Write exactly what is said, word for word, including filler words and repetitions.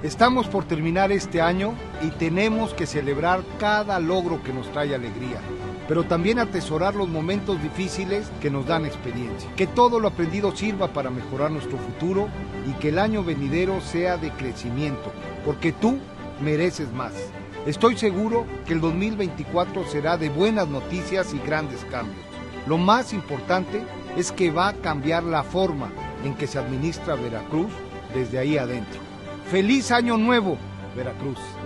Estamos por terminar este año y tenemos que celebrar cada logro que nos trae alegría, pero también atesorar los momentos difíciles que nos dan experiencia. Que todo lo aprendido sirva para mejorar nuestro futuro y que el año venidero sea de crecimiento, porque tú mereces más. Estoy seguro que el dos mil veinticuatro será de buenas noticias y grandes cambios. Lo más importante es que va a cambiar la forma en que se administra Veracruz desde ahí adentro. ¡Feliz Año Nuevo, Veracruz!